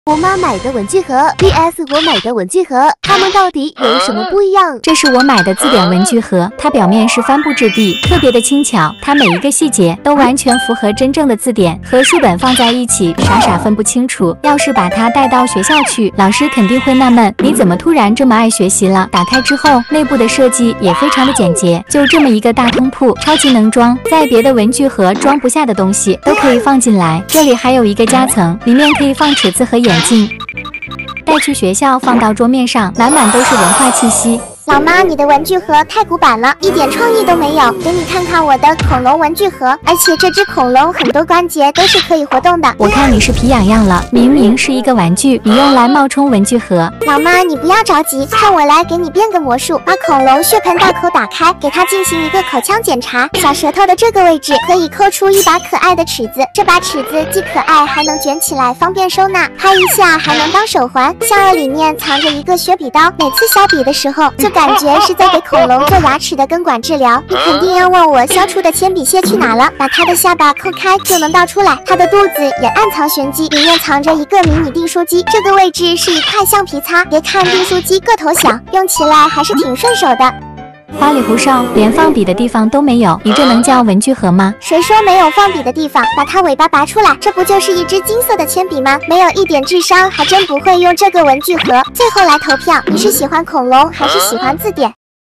我妈买的文具盒 vs 我买的文具盒，它们到底有什么不一样？ 这是我买的字典文具盒，它表面是帆布质地，特别的轻巧，它每一个细节都完全符合真正的字典，和书本放在一起，傻分不清楚。要是把它带到学校去，老师肯定会纳闷，你怎么突然这么爱学习了？打开之后，内部的设计也非常的简洁，就这么一个大通铺，超级能装，在别的文具盒装不下的东西都可以放进来。这里还有一个夹层，里面可以放尺子和眼镜。带去学校放到桌面上，满满都是文化气息。 老妈，你的文具盒太古板了，一点创意都没有。给你看看我的恐龙文具盒，而且这只恐龙很多关节都是可以活动的。 我看你是皮痒痒了，明明是一个玩具，你用来冒充文具盒。 老妈，你不要着急，看我来给你变个魔术，把恐龙血盆大口打开，给它进行一个口腔检查。小舌头的这个位置可以抠出一把可爱的尺子，这把尺子既可爱，还能卷起来方便收纳，拍一下还能当手环。下颚里面藏着一个削笔刀，每次削笔的时候就感觉是在给恐龙做牙齿的根管治疗。你肯定要问我削出的铅笔屑去哪了？把它的下巴抠开就能倒出来。它的肚子也暗藏玄机，里面藏着一个迷你订书机，这个位置是一块橡皮擦。别看订书机个头小，用起来还是挺顺手的。 花里胡哨，连放笔的地方都没有，你这能叫文具盒吗？ 谁说没有放笔的地方？把它尾巴拔出来，这不就是一支金色的铅笔吗？没有一点智商，还真不会用这个文具盒。最后来投票，你是喜欢恐龙还是喜欢字典？